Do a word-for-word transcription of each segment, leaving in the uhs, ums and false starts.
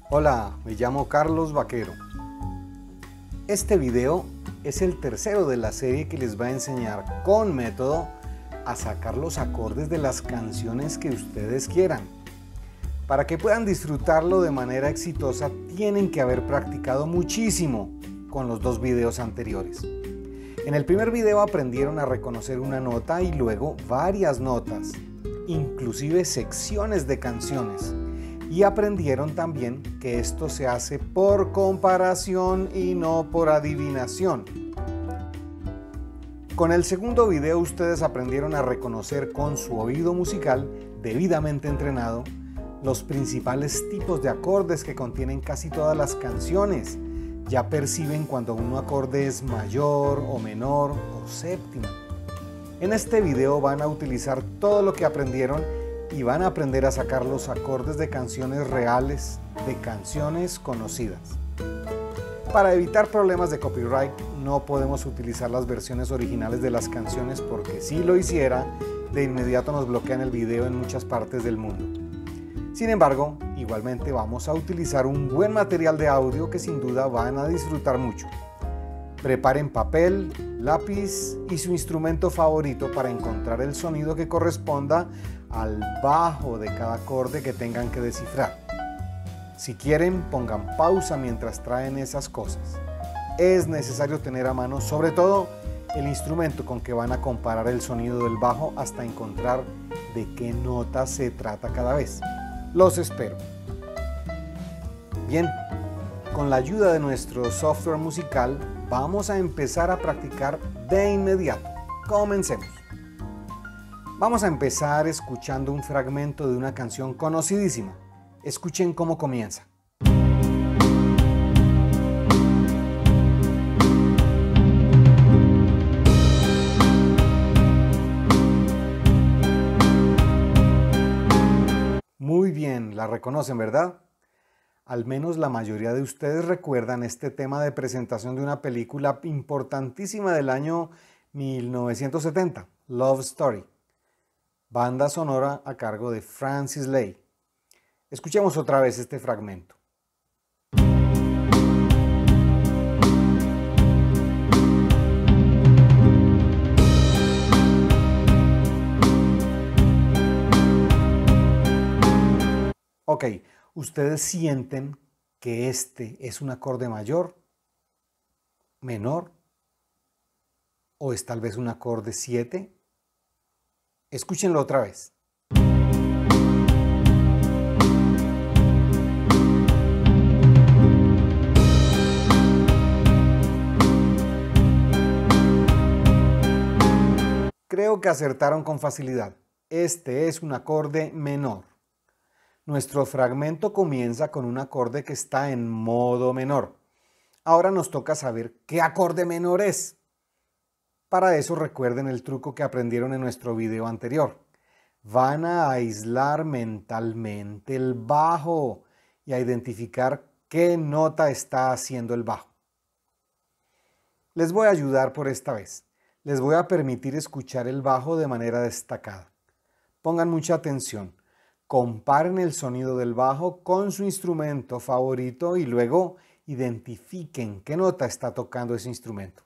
Hola, me llamo Carlos Vaquero. Este video es el tercero de la serie que les va a enseñar con método a sacar los acordes de las canciones que ustedes quieran. Para que puedan disfrutarlo de manera exitosa, tienen que haber practicado muchísimo con los dos videos anteriores. En el primer video aprendieron a reconocer una nota y luego varias notas, inclusive secciones de canciones. Y aprendieron también que esto se hace por comparación y no por adivinación. Con el segundo video ustedes aprendieron a reconocer con su oído musical debidamente entrenado los principales tipos de acordes que contienen casi todas las canciones. Ya perciben cuando un acorde es mayor o menor o séptima. En este video van a utilizar todo lo que aprendieron y van a aprender a sacar los acordes de canciones reales, de canciones conocidas. Para evitar problemas de copyright, no podemos utilizar las versiones originales de las canciones porque si lo hiciera, de inmediato nos bloquean el video en muchas partes del mundo. Sin embargo, igualmente vamos a utilizar un buen material de audio que sin duda van a disfrutar mucho. Preparen papel, lápiz y su instrumento favorito para encontrar el sonido que corresponda al bajo de cada acorde que tengan que descifrar. Si quieren, pongan pausa mientras traen esas cosas. Es necesario tener a mano, sobre todo, el instrumento con que van a comparar el sonido del bajo hasta encontrar de qué nota se trata cada vez. Los espero. Bien, con la ayuda de nuestro software musical, vamos a empezar a practicar de inmediato. Comencemos. Vamos a empezar escuchando un fragmento de una canción conocidísima. Escuchen cómo comienza. Muy bien, la reconocen, ¿verdad? Al menos la mayoría de ustedes recuerdan este tema de presentación de una película importantísima del año mil novecientos setenta, Love Story. Banda sonora a cargo de Francis Lai. Escuchemos otra vez este fragmento. Ok, ¿ustedes sienten que este es un acorde mayor, menor, o es tal vez un acorde siete? Escúchenlo otra vez. Creo que acertaron con facilidad. Este es un acorde menor. Nuestro fragmento comienza con un acorde que está en modo menor. Ahora nos toca saber qué acorde menor es. Para eso recuerden el truco que aprendieron en nuestro video anterior. Van a aislar mentalmente el bajo y a identificar qué nota está haciendo el bajo. Les voy a ayudar por esta vez. Les voy a permitir escuchar el bajo de manera destacada. Pongan mucha atención. Comparen el sonido del bajo con su instrumento favorito y luego identifiquen qué nota está tocando ese instrumento.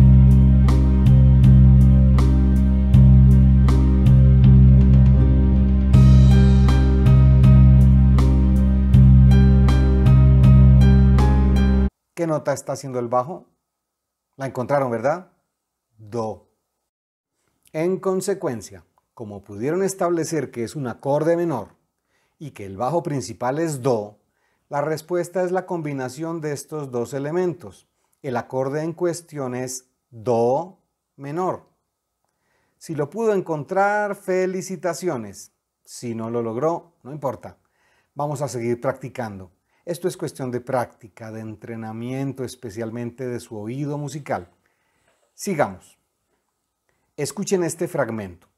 ¿Qué nota está haciendo el bajo? La encontraron, ¿verdad? Do. En consecuencia, como pudieron establecer que es un acorde menor y que el bajo principal es Do, la respuesta es la combinación de estos dos elementos. El acorde en cuestión es Do menor. Si lo pudo encontrar, felicitaciones. Si no lo logró, no importa. Vamos a seguir practicando. Esto es cuestión de práctica, de entrenamiento, especialmente de su oído musical. Sigamos. Escuchen este fragmento.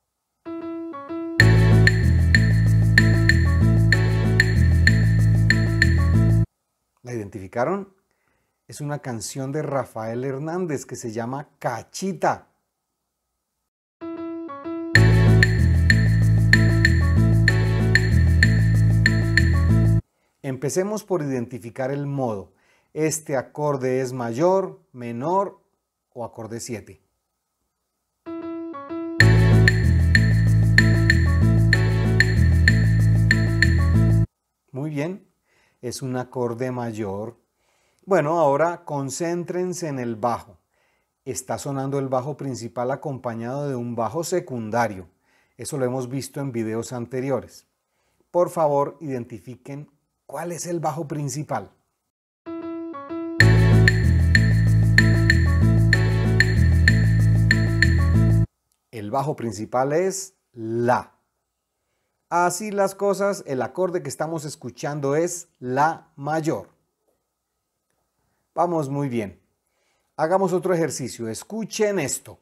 ¿La identificaron? Es una canción de Rafael Hernández que se llama Cachita. En Empecemos por identificar el modo. ¿Este acorde es mayor, menor o acorde siete? Muy bien, es un acorde mayor. Bueno, ahora concéntrense en el bajo. Está sonando el bajo principal acompañado de un bajo secundario. Eso lo hemos visto en videos anteriores. Por favor, identifiquen cuál es el bajo principal. El bajo principal es La. Así las cosas, el acorde que estamos escuchando es La mayor. Vamos muy bien. Hagamos otro ejercicio. Escuchen esto.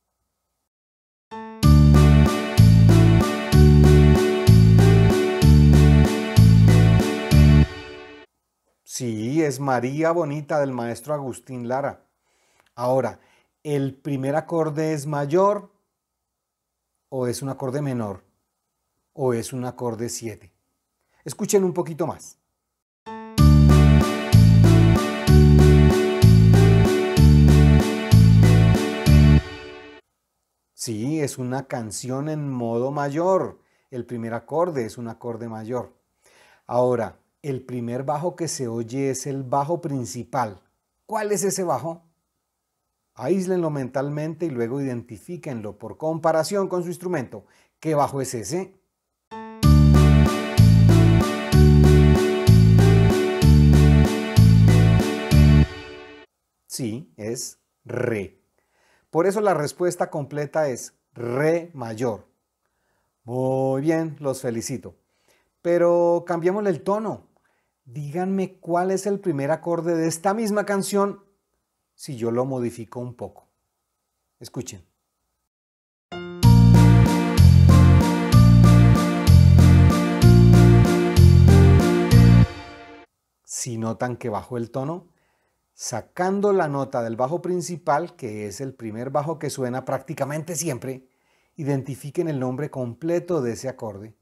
Sí, es María Bonita del maestro Agustín Lara. Ahora, ¿el primer acorde es mayor o es un acorde menor o es un acorde siete? Escuchen un poquito más. Sí, es una canción en modo mayor. El primer acorde es un acorde mayor. Ahora, el primer bajo que se oye es el bajo principal. ¿Cuál es ese bajo? Aíslenlo mentalmente y luego identifíquenlo por comparación con su instrumento. ¿Qué bajo es ese? Sí, es Re. Por eso la respuesta completa es Re mayor. Muy bien, los felicito. Pero cambiémosle el tono. Díganme cuál es el primer acorde de esta misma canción si yo lo modifico un poco. Escuchen. Si notan que bajó el tono, sacando la nota del bajo principal, que es el primer bajo que suena prácticamente siempre, identifiquen el nombre completo de ese acorde.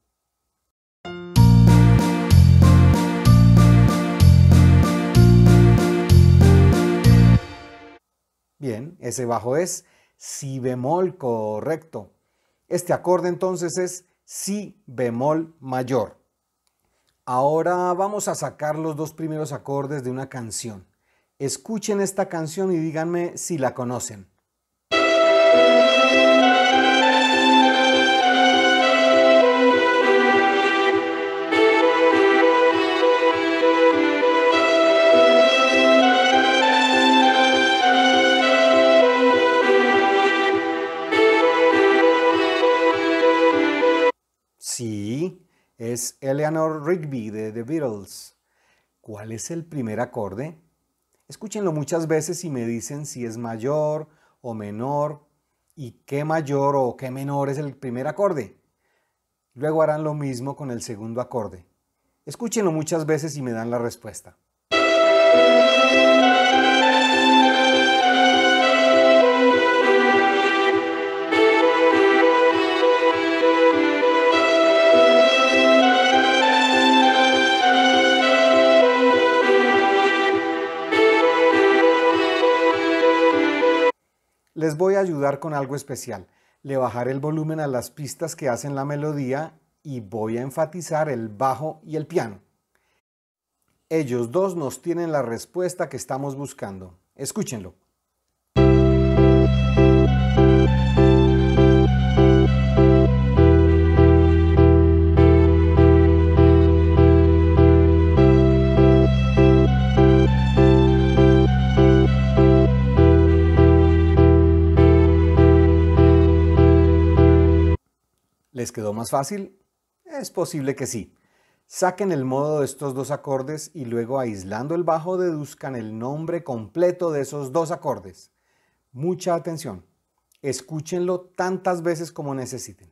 Bien, ese bajo es Si bemol, correcto. Este acorde entonces es Si bemol mayor. Ahora vamos a sacar los dos primeros acordes de una canción. Escuchen esta canción y díganme si la conocen. Sí, es Eleanor Rigby de The Beatles. ¿Cuál es el primer acorde? Escúchenlo muchas veces y me dicen si es mayor o menor y qué mayor o qué menor es el primer acorde. Luego harán lo mismo con el segundo acorde. Escúchenlo muchas veces y me dan la respuesta. Les voy a ayudar con algo especial. Le bajaré el volumen a las pistas que hacen la melodía y voy a enfatizar el bajo y el piano. Ellos dos nos tienen la respuesta que estamos buscando. Escúchenlo. ¿Les quedó más fácil? Es posible que sí. Saquen el modo de estos dos acordes y luego, aislando el bajo, deduzcan el nombre completo de esos dos acordes. Mucha atención. Escúchenlo tantas veces como necesiten.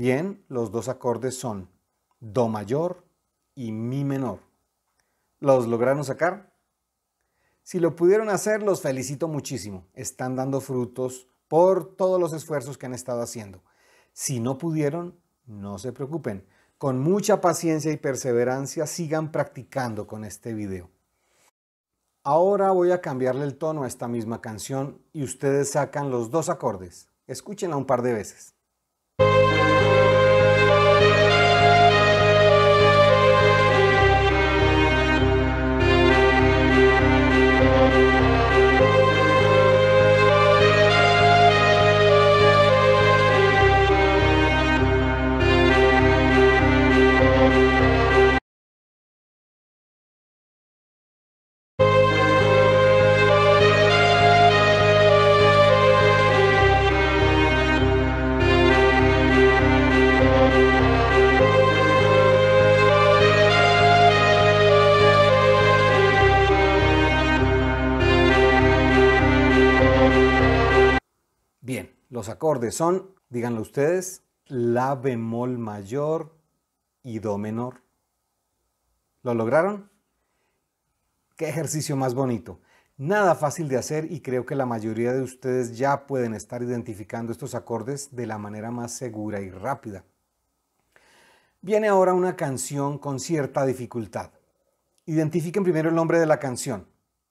Bien, los dos acordes son Do mayor y Mi menor. ¿Los lograron sacar? Si lo pudieron hacer, los felicito muchísimo. Están dando frutos por todos los esfuerzos que han estado haciendo. Si no pudieron, no se preocupen. Con mucha paciencia y perseverancia sigan practicando con este video. Ahora voy a cambiarle el tono a esta misma canción y ustedes sacan los dos acordes. Escúchenla un par de veces. Bien, los acordes son, díganlo ustedes, La bemol mayor y Do menor. ¿Lo lograron? ¡Qué ejercicio más bonito! Nada fácil de hacer y creo que la mayoría de ustedes ya pueden estar identificando estos acordes de la manera más segura y rápida. Viene ahora una canción con cierta dificultad. Identifiquen primero el nombre de la canción.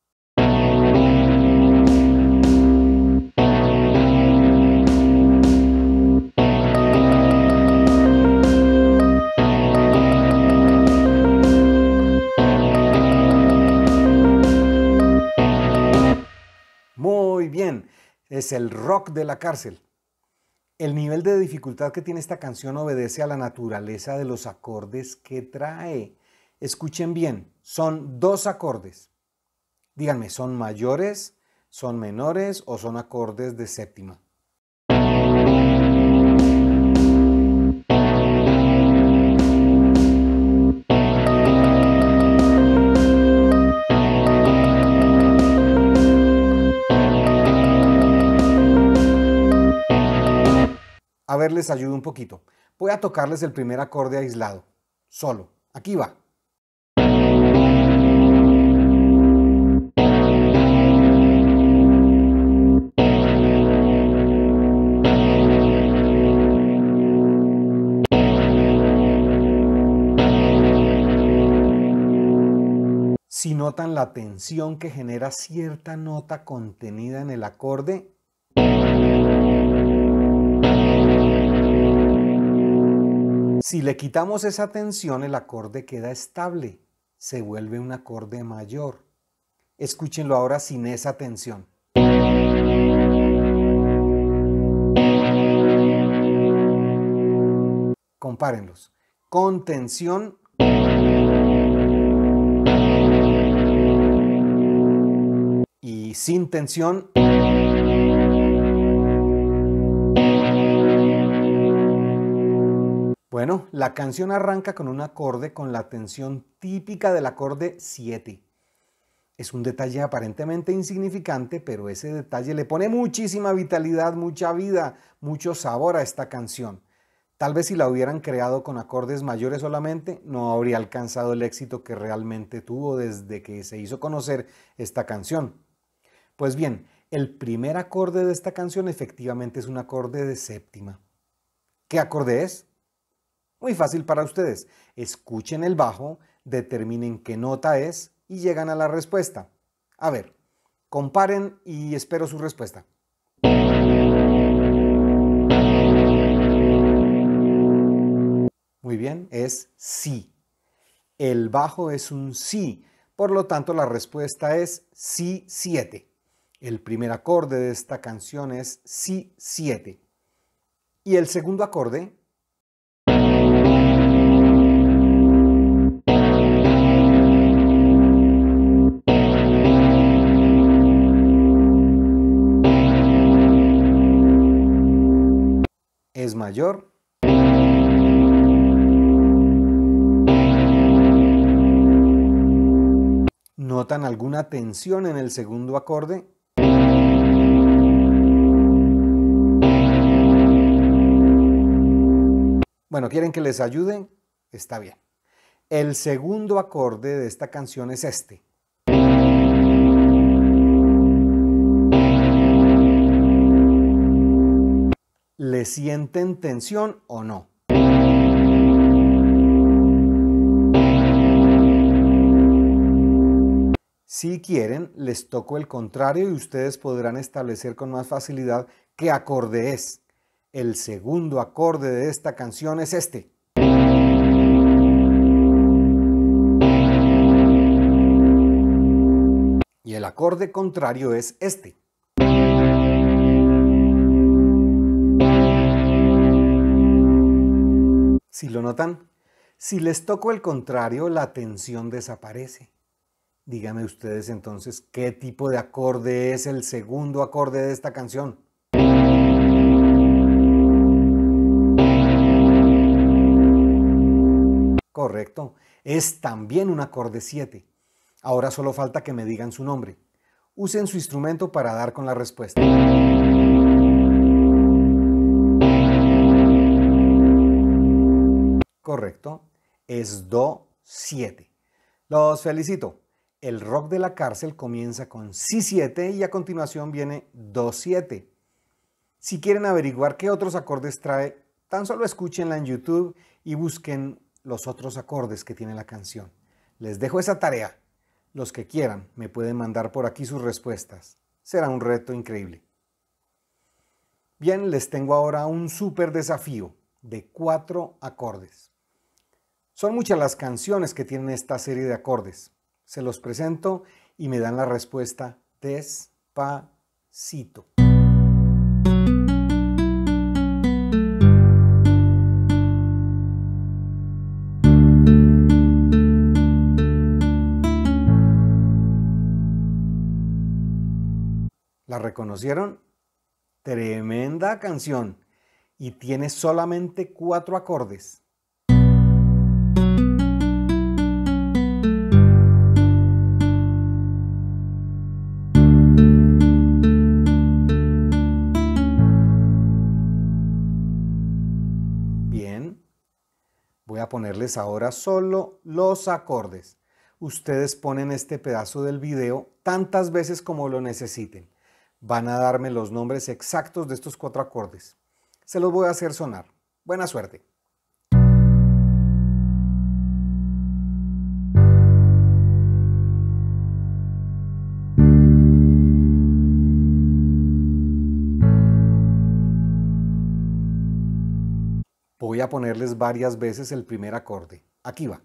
Muy bien, es el rock de la cárcel. El nivel de dificultad que tiene esta canción obedece a la naturaleza de los acordes que trae. Escuchen bien, son dos acordes. Díganme, ¿son mayores, son menores o son acordes de séptima? A ver, les ayudo un poquito. Voy a tocarles el primer acorde aislado, solo. Aquí va. Si notan la tensión que genera cierta nota contenida en el acorde, si le quitamos esa tensión, el acorde queda estable, se vuelve un acorde mayor. Escúchenlo ahora sin esa tensión. Compárenlos. Con tensión y sin tensión. Bueno, la canción arranca con un acorde con la tensión típica del acorde siete. Es un detalle aparentemente insignificante, pero ese detalle le pone muchísima vitalidad, mucha vida, mucho sabor a esta canción. Tal vez si la hubieran creado con acordes mayores solamente, no habría alcanzado el éxito que realmente tuvo desde que se hizo conocer esta canción. Pues bien, el primer acorde de esta canción efectivamente es un acorde de séptima. ¿Qué acorde es? Muy fácil para ustedes. Escuchen el bajo, determinen qué nota es y llegan a la respuesta. A ver, comparen y espero su respuesta. Muy bien, es Si. El bajo es un Si, por lo tanto la respuesta es Si siete. El primer acorde de esta canción es Si siete. Y el segundo acorde es mayor. ¿Notan alguna tensión en el segundo acorde? quieren que les ayude, está bien. El segundo acorde de esta canción es este. ¿Le sienten tensión o no? Si quieren, les toco el contrario y ustedes podrán establecer con más facilidad qué acorde es. El segundo acorde de esta canción es este. Y el acorde contrario es este. ¿Sí lo notan? Si les toco el contrario, la tensión desaparece. Díganme ustedes entonces, ¿qué tipo de acorde es el segundo acorde de esta canción? Correcto, es también un acorde siete. Ahora solo falta que me digan su nombre. Usen su instrumento para dar con la respuesta. Correcto, es do siete. Los felicito. El rock de la cárcel comienza con si siete y a continuación viene do siete. Si quieren averiguar qué otros acordes trae, tan solo escúchenla en YouTube y busquen los otros acordes que tiene la canción. Les dejo esa tarea. Los que quieran me pueden mandar por aquí sus respuestas. Será un reto increíble. Bien, les tengo ahora un súper desafío de cuatro acordes. Son muchas las canciones que tienen esta serie de acordes. Se los presento y me dan la respuesta despacito. ¿La reconocieron? Tremenda canción y tiene solamente cuatro acordes. Bien, voy a ponerles ahora solo los acordes. Ustedes ponen este pedazo del video tantas veces como lo necesiten. Van a darme los nombres exactos de estos cuatro acordes. Se los voy a hacer sonar. Buena suerte. Voy a ponerles varias veces el primer acorde. Aquí va.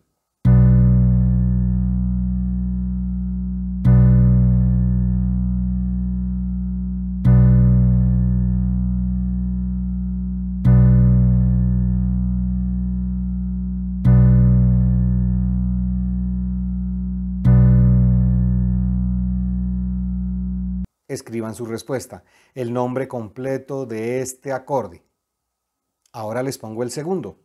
Escriban su respuesta, el nombre completo de este acorde. Ahora les pongo el segundo.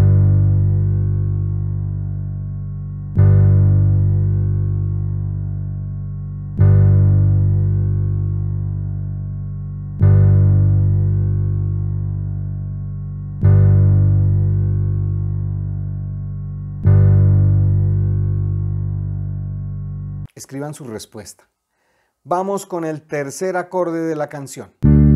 Escriban su respuesta. Vamos con el tercer acorde de la canción.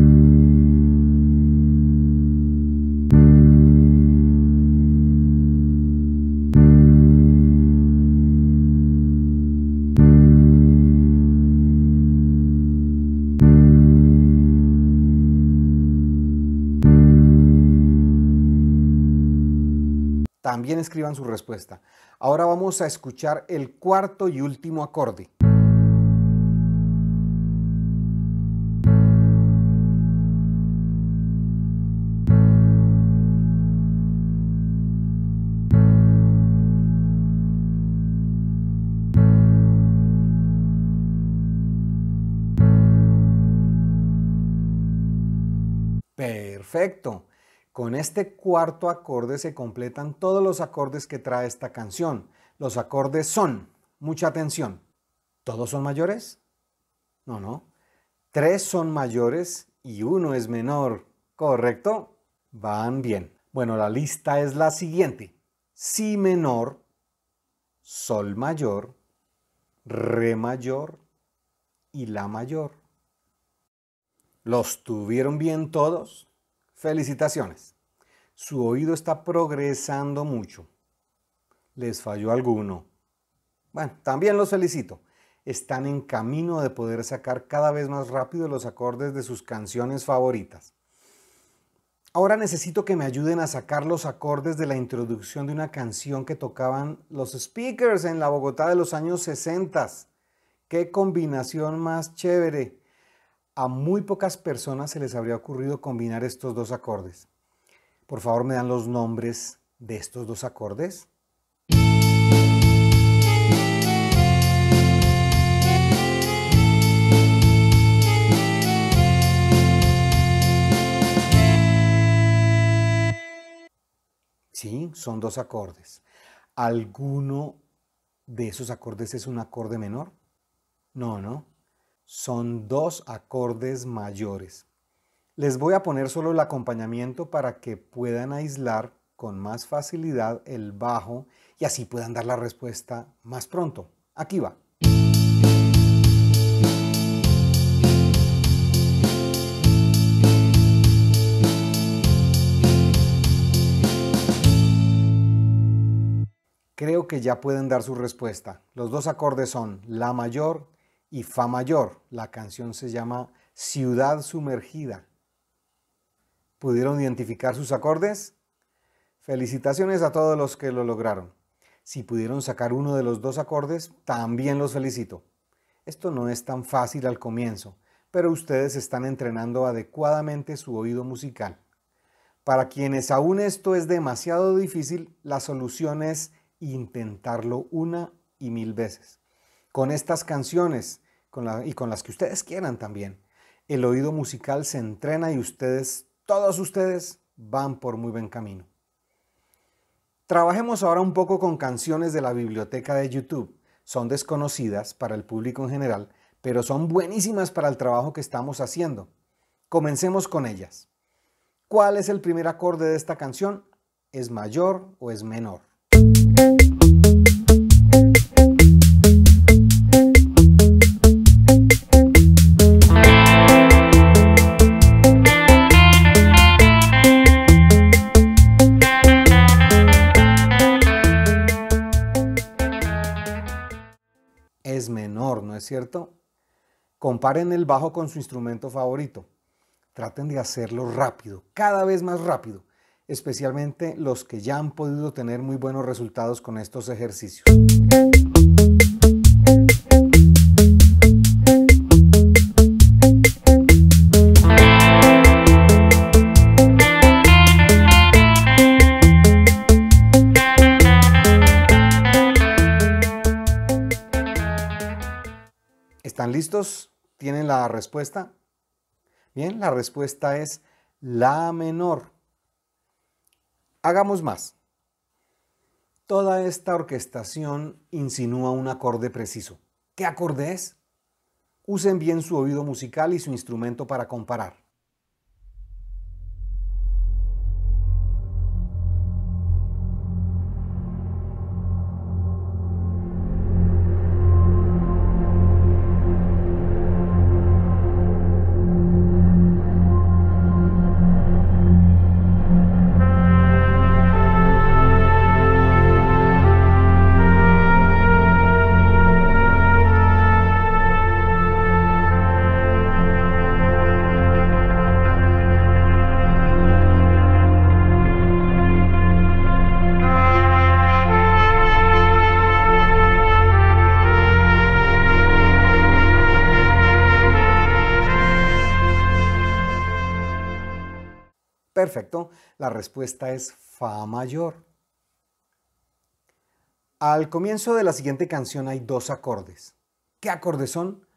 También escriban su respuesta. Ahora vamos a escuchar el cuarto y último acorde. Perfecto. Con este cuarto acorde se completan todos los acordes que trae esta canción. Los acordes son, mucha atención, ¿todos son mayores? No, no. Tres son mayores y uno es menor, ¿correcto? Van bien. Bueno, la lista es la siguiente: si menor, sol mayor, re mayor y la mayor. ¿Los tuvieron bien todos? Felicitaciones. Su oído está progresando mucho. ¿Les falló alguno? Bueno, también los felicito. Están en camino de poder sacar cada vez más rápido los acordes de sus canciones favoritas. Ahora necesito que me ayuden a sacar los acordes de la introducción de una canción que tocaban los Speakers en la Bogotá de los años sesenta. ¡Qué combinación más chévere! A muy pocas personas se les habría ocurrido combinar estos dos acordes. Por favor, ¿me dan los nombres de estos dos acordes? Sí, son dos acordes. ¿Alguno de esos acordes es un acorde menor? No, no. Son dos acordes mayores. Les voy a poner solo el acompañamiento para que puedan aislar con más facilidad el bajo y así puedan dar la respuesta más pronto. Aquí va. Creo que ya pueden dar su respuesta. Los dos acordes son La mayor y Fa mayor. La canción se llama Ciudad Sumergida. ¿Pudieron identificar sus acordes? Felicitaciones a todos los que lo lograron. Si pudieron sacar uno de los dos acordes, también los felicito. Esto no es tan fácil al comienzo, pero ustedes están entrenando adecuadamente su oído musical. Para quienes aún esto es demasiado difícil, la solución es intentarlo una y mil veces. Con estas canciones con la, y con las que ustedes quieran también, el oído musical se entrena y ustedes, todos ustedes, van por muy buen camino. Trabajemos ahora un poco con canciones de la biblioteca de YouTube. Son desconocidas para el público en general, pero son buenísimas para el trabajo que estamos haciendo. Comencemos con ellas. ¿Cuál es el primer acorde de esta canción? ¿Es mayor o es menor? Es menor, ¿no es cierto? Comparen el bajo con su instrumento favorito. Traten de hacerlo rápido, cada vez más rápido, especialmente los que ya han podido tener muy buenos resultados con estos ejercicios. ¿Están listos? ¿Tienen la respuesta? Bien, la respuesta es La menor. Hagamos más. Toda esta orquestación insinúa un acorde preciso. ¿Qué acorde es? Usen bien su oído musical y su instrumento para comparar. Perfecto, la respuesta es Fa mayor. Al comienzo de la siguiente canción hay dos acordes. ¿Qué acordes son?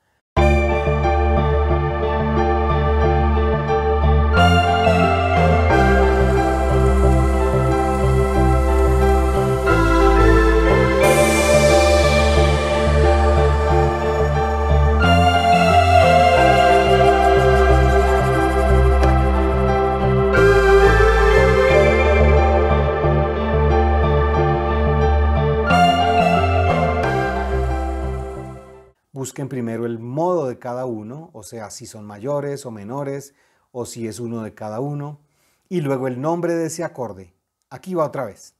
Busquen primero el modo de cada uno, o sea, si son mayores o menores, o si es uno de cada uno, y luego el nombre de ese acorde. Aquí va otra vez.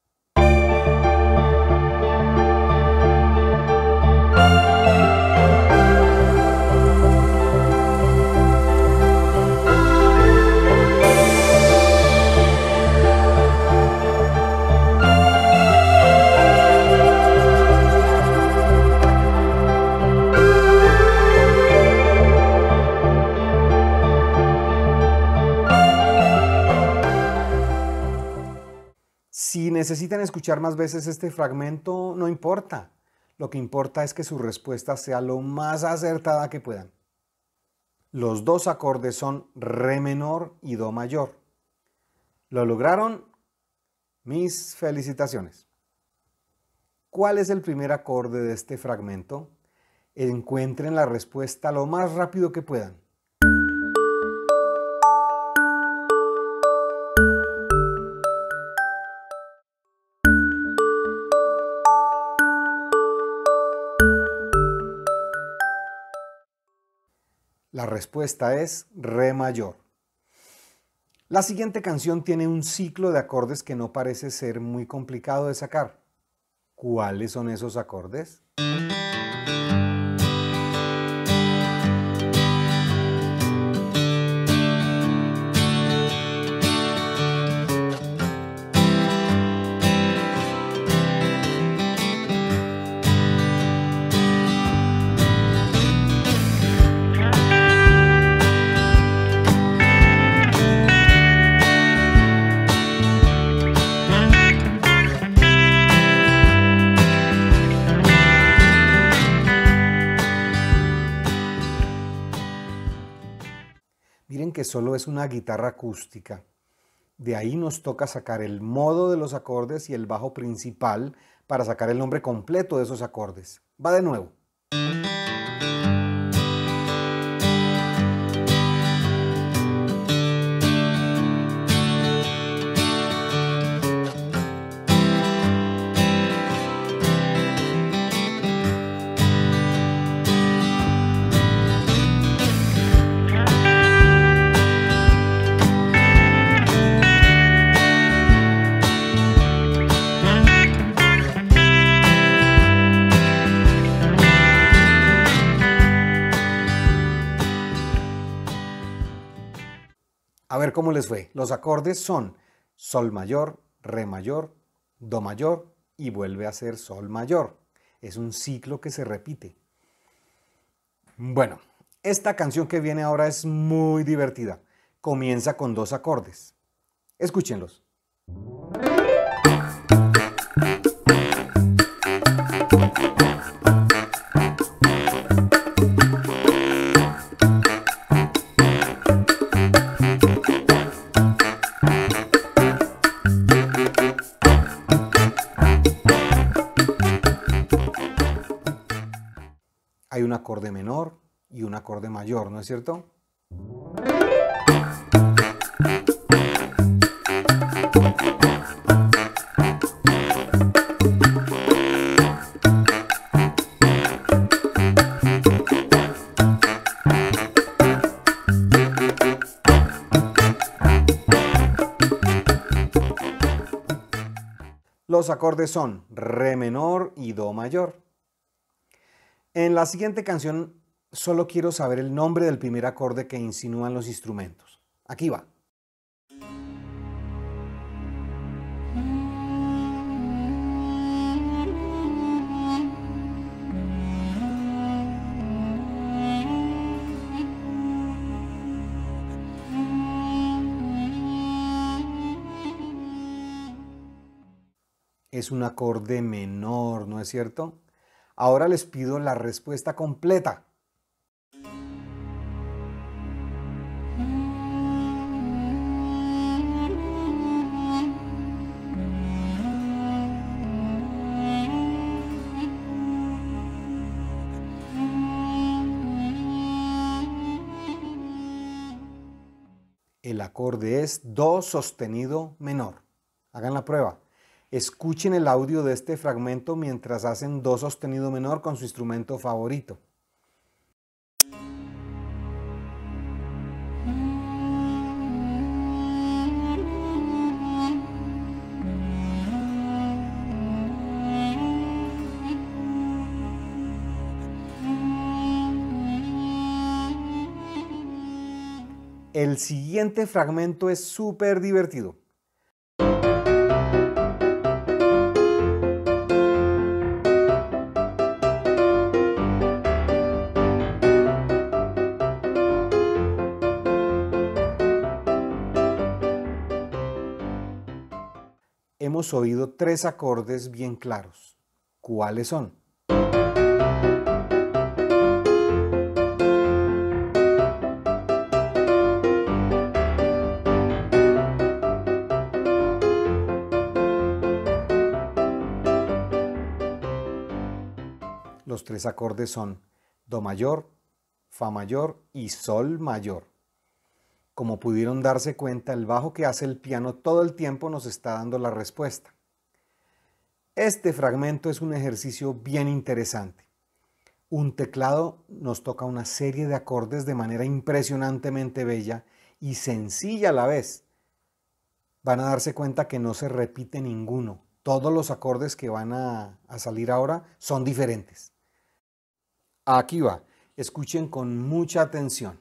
Si necesitan escuchar más veces este fragmento, no importa. Lo que importa es que su respuesta sea lo más acertada que puedan. Los dos acordes son re menor y do mayor. ¿Lo lograron? Mis felicitaciones. ¿Cuál es el primer acorde de este fragmento? Encuentren la respuesta lo más rápido que puedan. La respuesta es re mayor. La siguiente canción tiene un ciclo de acordes que no parece ser muy complicado de sacar. ¿Cuáles son esos acordes? Miren que solo es una guitarra acústica. De ahí nos toca sacar el modo de los acordes y el bajo principal para sacar el nombre completo de esos acordes. Va de nuevo. A ver cómo les fue. Los acordes son sol mayor, re mayor, do mayor y vuelve a ser sol mayor. Es un ciclo que se repite. Bueno, esta canción que viene ahora es muy divertida. Comienza con dos acordes. Escúchenlos. Hay un acorde menor y un acorde mayor, ¿no es cierto? Los acordes son re menor y do mayor. En la siguiente canción solo quiero saber el nombre del primer acorde que insinúan los instrumentos. Aquí va. Es un acorde menor, ¿no es cierto? Ahora les pido la respuesta completa. El acorde es do sostenido menor. Hagan la prueba. Escuchen el audio de este fragmento mientras hacen do sostenido menor con su instrumento favorito. El siguiente fragmento es súper divertido. Hemos oído tres acordes bien claros. ¿Cuáles son? Los tres acordes son Do mayor, Fa mayor y Sol mayor. Como pudieron darse cuenta, el bajo que hace el piano todo el tiempo nos está dando la respuesta. Este fragmento es un ejercicio bien interesante. Un teclado nos toca una serie de acordes de manera impresionantemente bella y sencilla a la vez. Van a darse cuenta que no se repite ninguno. Todos los acordes que van a, a salir ahora son diferentes. Aquí va, escuchen con mucha atención.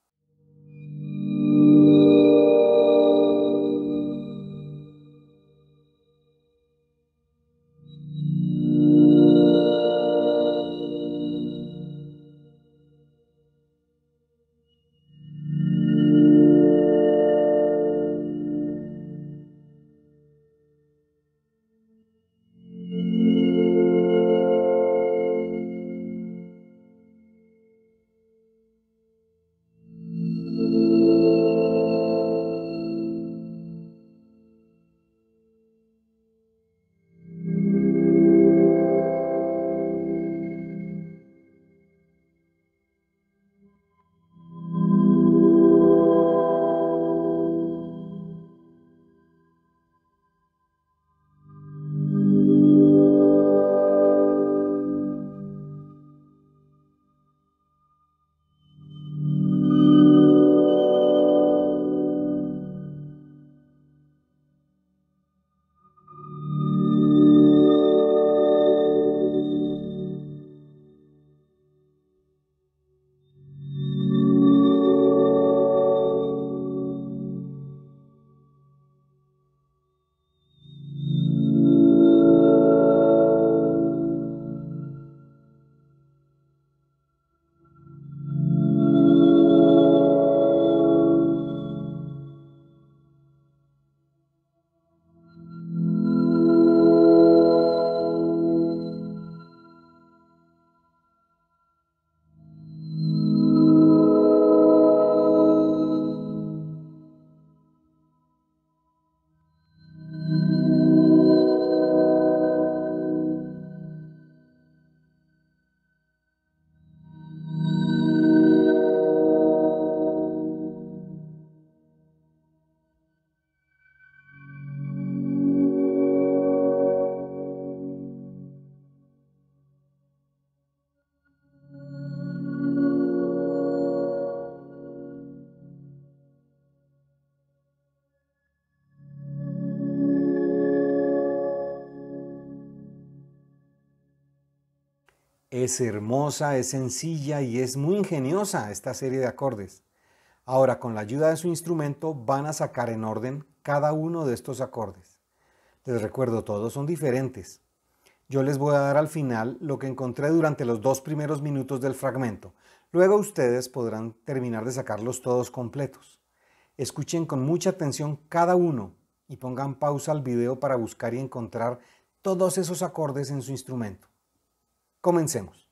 Es hermosa, es sencilla y es muy ingeniosa esta serie de acordes. Ahora, con la ayuda de su instrumento, van a sacar en orden cada uno de estos acordes. Les recuerdo, todos son diferentes. Yo les voy a dar al final lo que encontré durante los dos primeros minutos del fragmento. Luego ustedes podrán terminar de sacarlos todos completos. Escuchen con mucha atención cada uno y pongan pausa al video para buscar y encontrar todos esos acordes en su instrumento. Comencemos.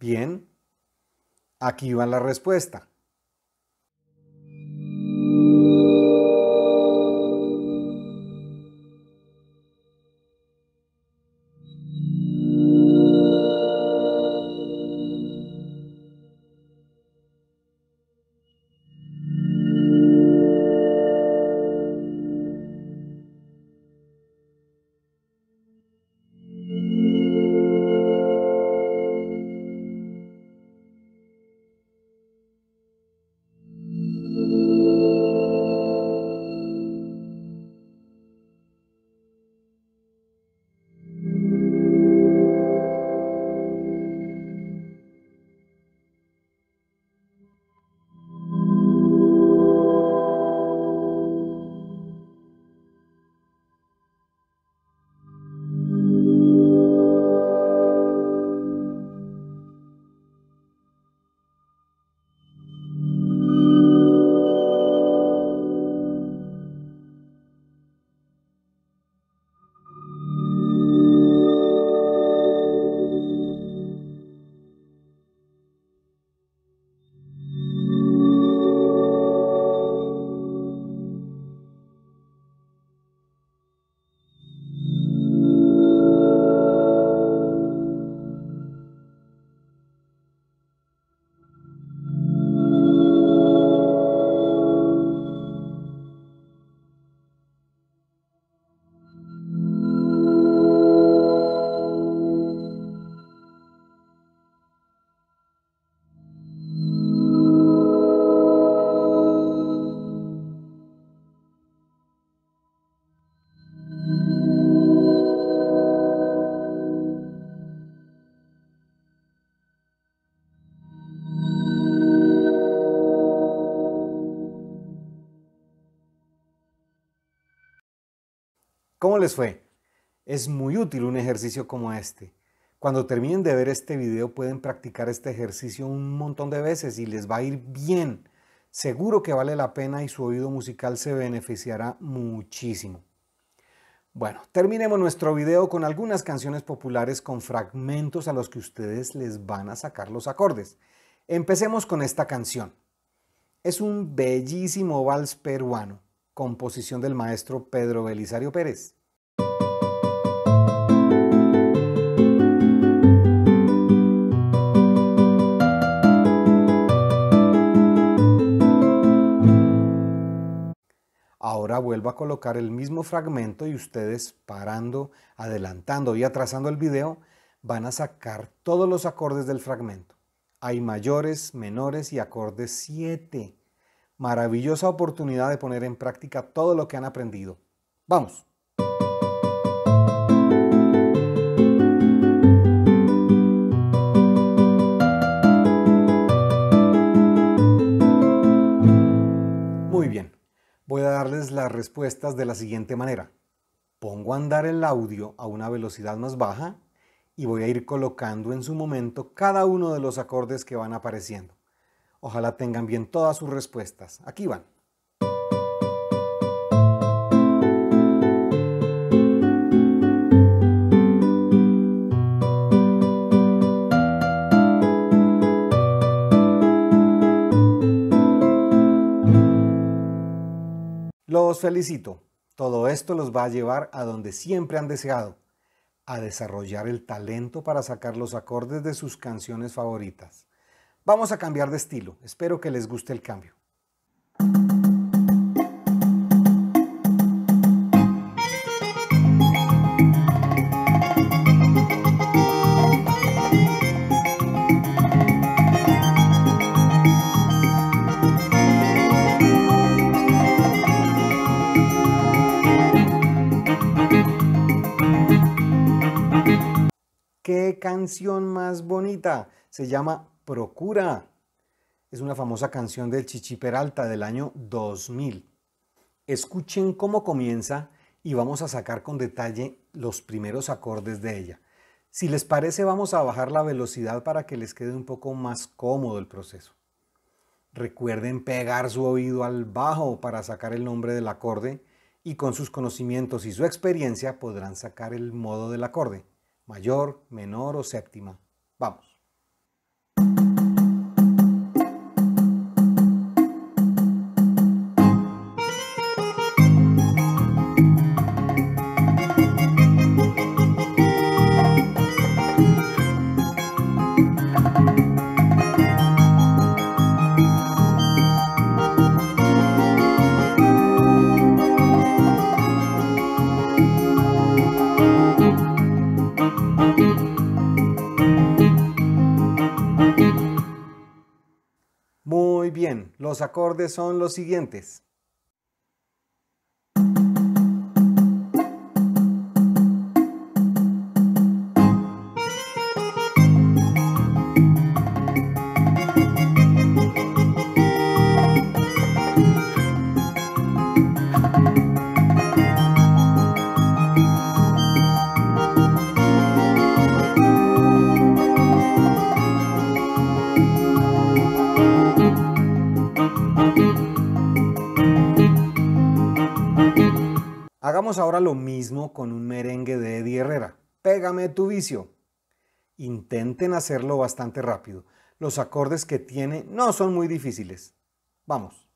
Bien, aquí va la respuesta. ¿Cómo les fue? Es muy útil un ejercicio como este. Cuando terminen de ver este video pueden practicar este ejercicio un montón de veces y les va a ir bien. Seguro que vale la pena y su oído musical se beneficiará muchísimo. Bueno, terminemos nuestro video con algunas canciones populares con fragmentos a los que ustedes les van a sacar los acordes. Empecemos con esta canción. Es un bellísimo vals peruano, composición del maestro Pedro Belisario Pérez. Ahora vuelvo a colocar el mismo fragmento y ustedes parando, adelantando y atrasando el video van a sacar todos los acordes del fragmento. Hay mayores, menores y acordes siete. Maravillosa oportunidad de poner en práctica todo lo que han aprendido. ¡Vamos! Muy bien. Voy a darles las respuestas de la siguiente manera. Pongo a andar el audio a una velocidad más baja y voy a ir colocando en su momento cada uno de los acordes que van apareciendo. Ojalá tengan bien todas sus respuestas. Aquí van. Los felicito. Todo esto los va a llevar a donde siempre han deseado, a desarrollar el talento para sacar los acordes de sus canciones favoritas. Vamos a cambiar de estilo. Espero que les guste el cambio. ¡Qué canción más bonita! Se llama Procura. Es una famosa canción del Chichi Peralta del año dos mil. Escuchen cómo comienza y vamos a sacar con detalle los primeros acordes de ella. Si les parece, vamos a bajar la velocidad para que les quede un poco más cómodo el proceso. Recuerden pegar su oído al bajo para sacar el nombre del acorde y con sus conocimientos y su experiencia podrán sacar el modo del acorde. Mayor, menor o séptima. Vamos. bien, los acordes son los siguientes. Hagamos ahora lo mismo con un merengue de Eddie Herrera. Pégame tu vicio. Intenten hacerlo bastante rápido. Los acordes que tiene no son muy difíciles. Vamos.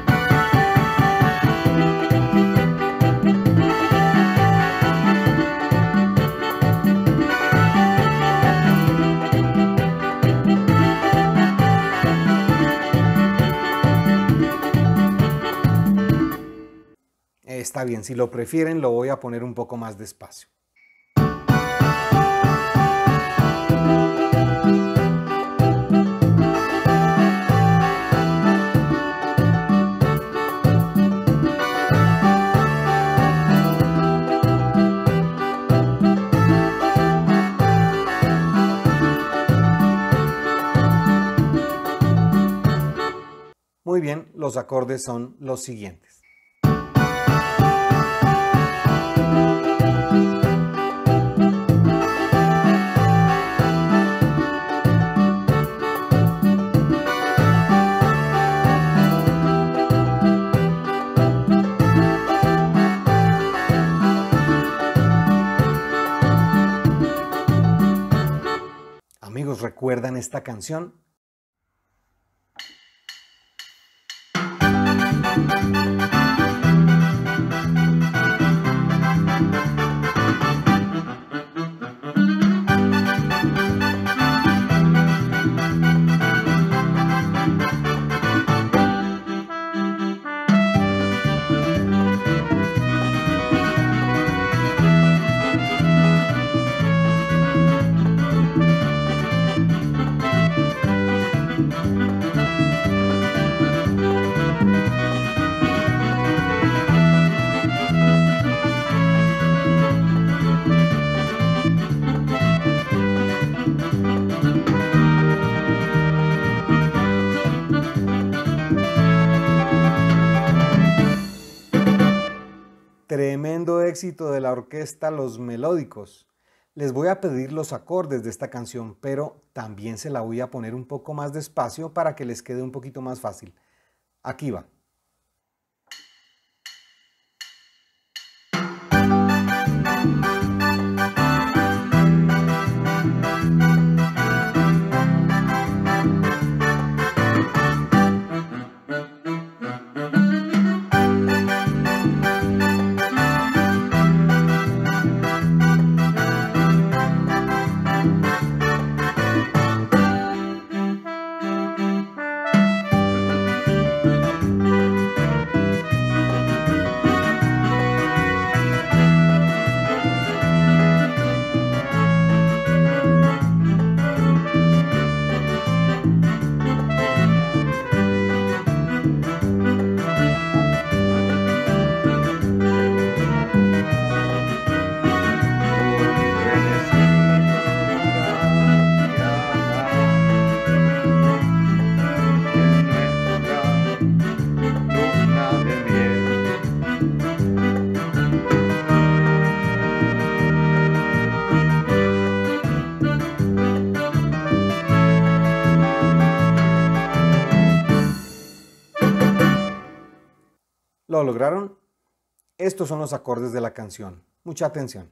Está bien, si lo prefieren lo voy a poner un poco más despacio. Muy bien, los acordes son los siguientes. Amigos, ¿recuerdan esta canción? Tremendo éxito de la orquesta Los Melódicos. Les voy a pedir los acordes de esta canción, pero también se la voy a poner un poco más despacio para que les quede un poquito más fácil. Aquí va. ¿Lo lograron? Estos son los acordes de la canción. Mucha atención.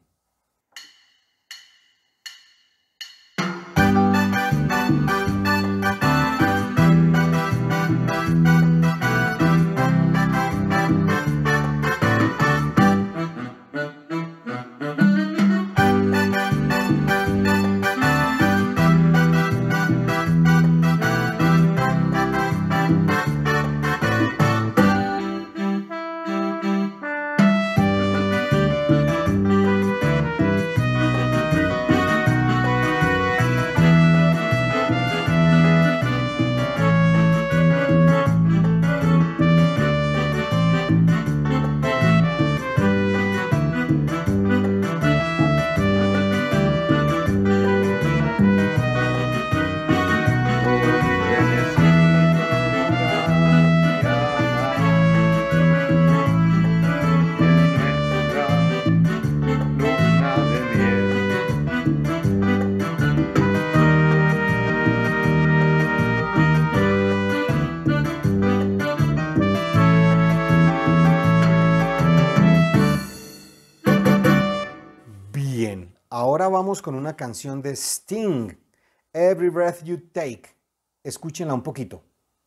ahora vamos con una canción de Sting, Every Breath You Take. Escúchenla un poquito.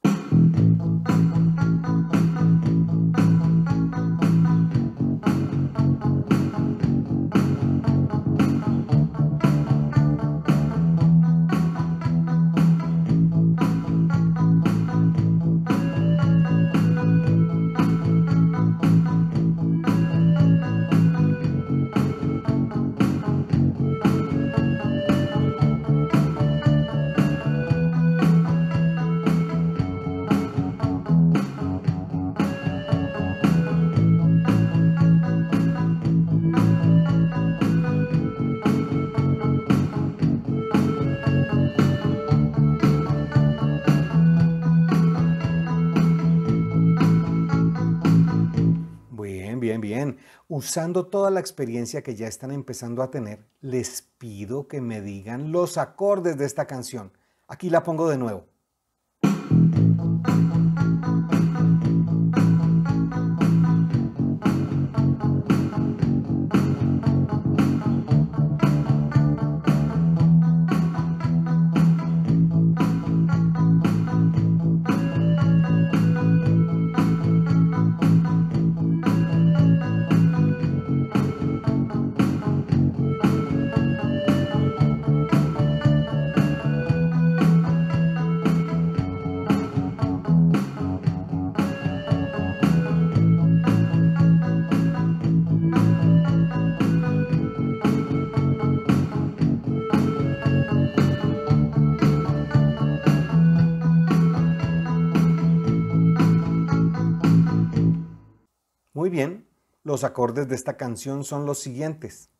Bien, bien, bien. Usando toda la experiencia que ya están empezando a tener, les pido que me digan los acordes de esta canción. Aquí la pongo de nuevo. Muy bien, los acordes de esta canción son los siguientes.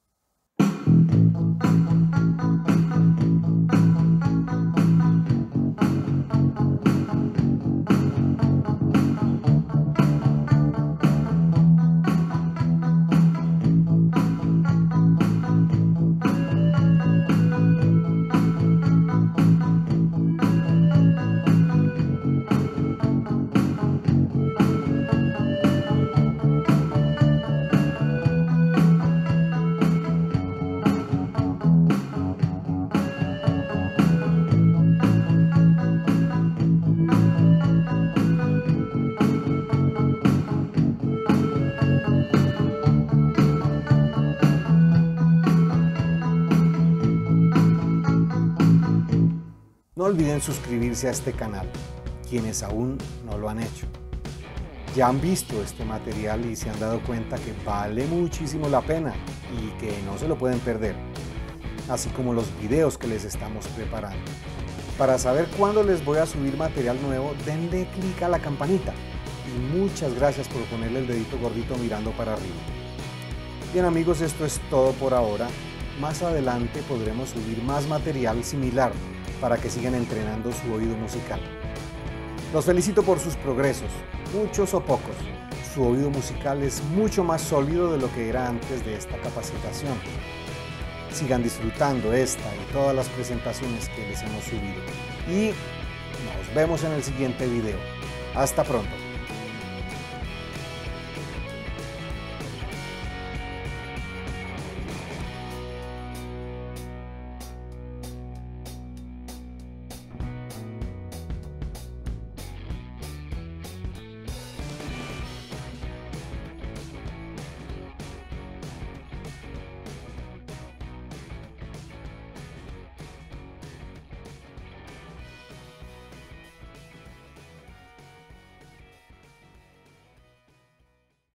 No olviden suscribirse a este canal, quienes aún no lo han hecho. Ya han visto este material y se han dado cuenta que vale muchísimo la pena y que no se lo pueden perder, así como los videos que les estamos preparando. Para saber cuándo les voy a subir material nuevo, denle clic a la campanita y muchas gracias por ponerle el dedito gordito mirando para arriba. Bien amigos, esto es todo por ahora. Más adelante podremos subir más material similar para que sigan entrenando su oído musical. Los felicito por sus progresos, muchos o pocos. Su oído musical es mucho más sólido de lo que era antes de esta capacitación. Sigan disfrutando esta y todas las presentaciones que les hemos subido. Y nos vemos en el siguiente video. Hasta pronto.